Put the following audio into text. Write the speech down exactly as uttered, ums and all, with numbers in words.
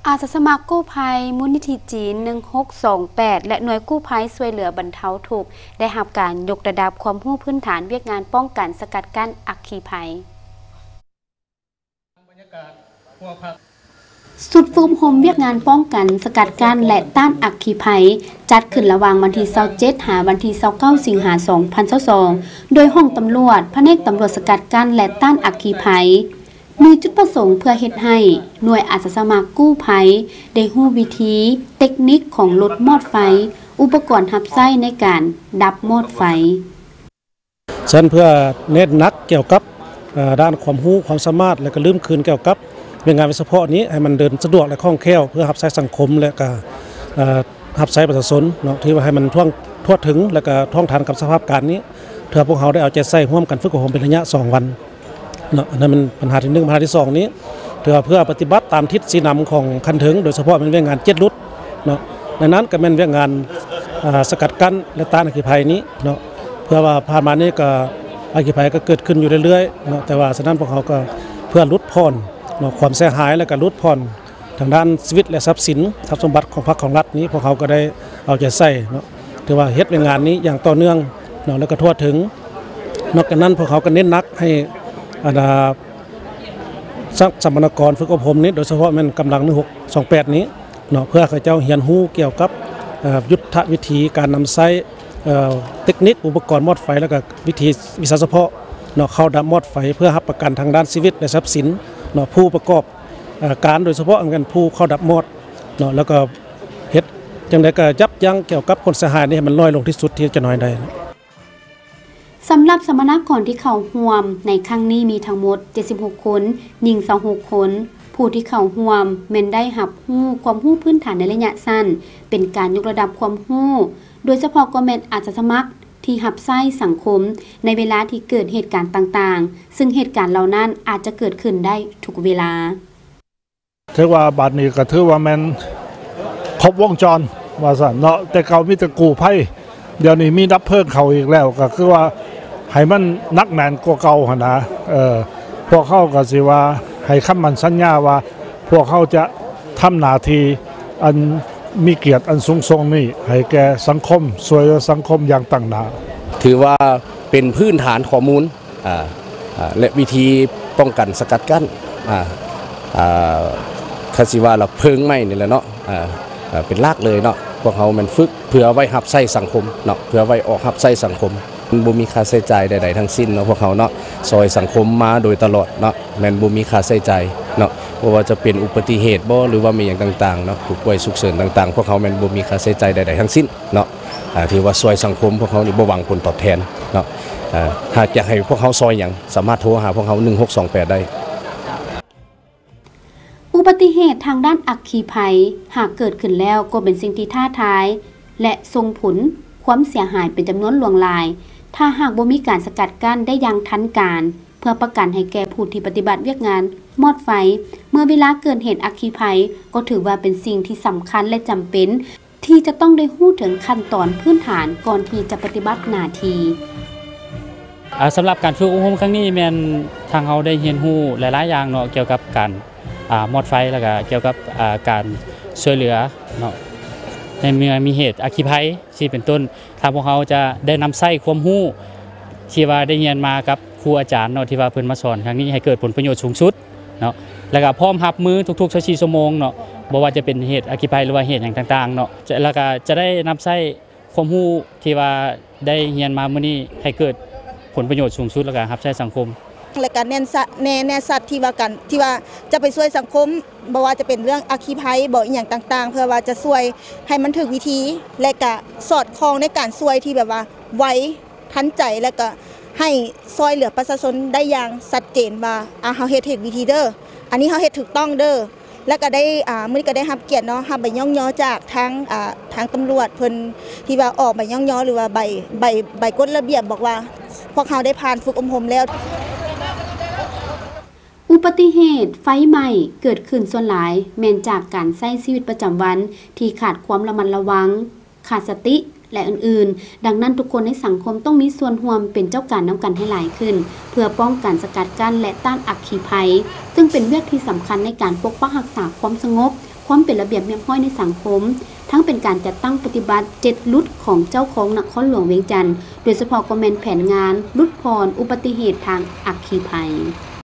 อาสาสมัครกู้ภัยมูลนิธิจีนหนึ่งหกสองแปดและหน่วยกู้ภัยช่วยเหลือบรรเทาทุกข์ได้รับการยกระดับความรู้พื้นฐานเวียกงานป้องกันสกัดกั้นอัคคีภัยสุดฟูมโฮมเวียกงานป้องกันสกัดกั้นและต้านอัคคีภัยจัดขึ้นระหว่างวันที่ยี่สิบเจ็ดหาวันที่ยี่สิบเก้าสิงหาคมสองพันยี่สิบสองโดยห้องตำรวจแผนกตำรวจสกัดกั้นและต้านอัคคีภัยมีจุดประสงค์เพื่อเฮ็ดให้หน่วยอาสาสมัครกู้ภัยได้รู้วิธีเทคนิคของรถมอดไฟอุปกรณ์รับใช้ในการดับมอดไฟเช่นเพื่อเน้นหนักเกี่ยวกับด้านความรู้ความสามารถและก็ลืมคืนเกี่ยวกับเรื่องงานเฉพาะนี้ให้มันเดินสะดวกและคล่องแคล่วเพื่อรับใช้สังคมและก็รับใช้ประชาชนเนาะที่ว่าให้มันทั่วทั่วถึงและก็ท่องทันกับสภาพการนี้เพื่อพวกเขาได้เอาใจใส่ร่วมกันฝึกอบรมเป็นระยะสองวันเนาะนั่นมันปัญหาที่หนึ่งปัญหาที่สองนี้เพื่อเพื่อปฏิบัติตามทิศสีนำของคันถึงโดยเฉพาะเป็นเรื่องงานเจ็ดรุดเนาะดังนั้นก็เป็นเรื่องงานสกัดกั้นและต้านอัคคีภัยนี้เนาะเพื่อว่าผ่านมานี้ก็อัคคีภัยก็เกิดขึ้นอยู่เรื่อยๆเนาะแต่ว่าฉะนั้นพวกเขาก็เพื่อลดผ่อนเนาะความเสียหายและก็ลดผ่อนทางด้านชีวิตและทรัพย์สินทรัพย์สมบัติของพรรคของรัฐนี้พวกเขาก็ได้เอาใจใส่เนาะถือว่าเฮ็ดงานนี้อย่างต่อเนื่องเนาะแล้วก็ทั่วถึงนอกจากนั้นพวกเขาก็เน้นหนักให้อาณาสัมมนากรฝึกอบรมนี้โดยเฉพาะมันกำลังหนึ่งหกสองแปดนี้เนาะเพื่อให้เจ้าเรียนรู้เกี่ยวกับยุทธวิธีการนำใช้เทคนิคอุปกรณ์มอดไฟแล้วก็วิธีวิชาเฉพาะเนาะเข้าดับมอดไฟเพื่อรับประกันทางด้านชีวิตและทรัพย์สินเนาะผู้ประกอบการโดยเฉพาะกันผู้เข้าดับมอดเนาะแล้วก็เฮ็ดจังได๋ก็ยับยั้งเกี่ยวกับคนเสียหายนี่ให้มันน้อยลงที่สุดที่จะน้อยได้สำหรับสัมมนากรที่เข้าร่วมในครั้งนี้มีทั้งหมดเจ็ดสิบหกคนหญิงยี่สิบหกคนผู้ที่เข้าร่วมแม่นได้รับรู้ความรู้พื้นฐานในระยะสั้นเป็นการยกระดับความรู้โดยเฉพาะก็แม่นอาสาสมัครที่รับใช้สังคมในเวลาที่เกิดเหตุการณ์ต่างๆซึ่งเหตุการณ์เหล่านั้นอาจจะเกิดขึ้นได้ทุกเวลาถือว่าบัดนี้ก็ถือว่าแม่นครบวงจรว่าซั่นเนาะแต่เก่ามีแต่กู้ภัยเดี๋ยวนี้มีดับเพลิงเขาอีกแล้วก็คือว่าให้มันนักแน่นกว่าเก่าหั่นนะเออพวกเขาก็สิว่าให้คำมั่นสัญญาว่าพวกเขาจะทำหน้าที่อันมีเกียรติอันสูงส่งนี่ให้แก่สังคมช่วยสังคมอย่างต่างหน้าถือว่าเป็นพื้นฐานข้อมูลอ่าและวิธีป้องกันสกัดกั้นอ่าอ่าคาสิว่าเราเพลิงไหม้นี่แหละเนาะอ่าเป็นรากเลยเนาะพวกเขามันฝึกเพื่อไว้รับใช้สังคมเนาะเพื่อไว้ออกรับใช้สังคมบ่มีค่าใช้จ่ายใดๆทั้งสิ้นเนาะพวกเขาเนาะซอยสังคมมาโดยตลอดเนาะแม่นบ่มีค่าใช้จ่ายเนาะบ่ว่าจะเป็นอุบัติเหตุบ่หรือว่ามีอย่างต่างๆเนาะผู้ป่วยฉุกเฉินต่างๆพวกเขาแม่นบ่มีค่าใช้จ่ายใดๆทั้งสิ้นเนาะอ่าที่ว่าซอยสังคมพวกเขานี่บ่หวังผลตอบแทนเนาะอ่าหากอยากให้พวกเขาซอยหยังสามารถโทรหาพวกเขาหนึ่งหกสองแปดได้อุบัติเหตุทางด้านอัคคีภัยหากเกิดขึ้นแล้วก็เป็นสิ่งที่ท้าทายและส่งผลความเสียหายเป็นจำนวนหลวงหลายถ้าหากบ่มีการสกัดกั้นได้อย่างทันการเพื่อประกันให้แก่ผู้ที่ปฏิบัติเวียกงานมอดไฟเมื่อเวลาเกิดเหตุอัคคีภัยก็ถือว่าเป็นสิ่งที่สำคัญและจำเป็นที่จะต้องได้รู้ถึงขั้นตอนพื้นฐานก่อนที่จะปฏิบัติหน้าที่สำหรับการฝึกอบรมครั้งนี้แม่นทางเราได้เรียนรู้หลายๆอย่างเนาะเกี่ยวกับการมอดไฟแล้วก็เกี่ยวกับการช่วยเหลือเนาะในเมื่อมีเหตุอัคคีภัยที่เป็นต้นทางพวกเขาจะได้นำใช้ความรู้ที่ว่าได้เรียนมากับครูอาจารย์เนาะที่ว่าเพิ่นมาสอนครั้งนี้ให้เกิดผลประโยชน์สูงสุดเนาะแล้วก็พร้อมรับมือทุกๆชั่วโมงเนาะบ่ว่าจะเป็นเหตุอัคคีภัยหรือว่าเหตุอย่างต่างๆเนาะแล้วก็จะได้นำใช้ความรู้ที่ว่าได้เรียนมามื้อนี้ให้เกิดผลประโยชน์สูงสุดแล้วก็รับใช้สังคมและการแน่นสัตว์แน่แน่สัตว์ที่ว่ากันที่ว่าจะไปช่วยสังคมบ่ว่าจะเป็นเรื่องอัคคีภัยบ่อีหยังต่างๆเพื่อว่าจะช่วยให้มันถึงวิธีและก็สอดคล้องในการช่วยที่แบบว่าไวทันใจและก็ให้ซอยเหลือประชาชนได้อย่างชัดเจนว่าอ่าเฮาเฮ็ดถูกวิธีเด้ออันนี้เฮาเฮ็ดถูกต้องเด้อแล้วก็ได้อ่ามื้อนี้ก็ได้รับเกียรติเนาะรับใบย่องย่อจากทางอ่าทางตำรวจเพิ่นที่ว่าออกใบย่องย่อหรือว่าใบใบใบกฎระเบียบบอกว่าพวกเขาได้ผ่านฝึกอบรมแล้วอุบัติเหตุไฟไหม้เกิดขึ้นส่วนหลายแม้นจากการใช้ชีวิตประจำวันที่ขาดความระมัดระวังขาดสติและอื่นๆดังนั้นทุกคนในสังคมต้องมีส่วนร่วมเป็นเจ้าการน้ำกันให้หลายขึ้นเพื่อป้องกันสกัดกั้นและต้านอัคคีภัยซึ่งเป็นเรื่องที่สำคัญในการปกป้องรักษาความสงบความเป็นระเบียบเรียบร้อยในสังคมทั้งเป็นการจัดตั้งปฏิบัติเจ็ดลุดของเจ้าของนครหลวงเวียงจันทน์โดยเฉพาะก็แม่นแผนงานลุดพรอุบัติเหตุทางอัคคีภัย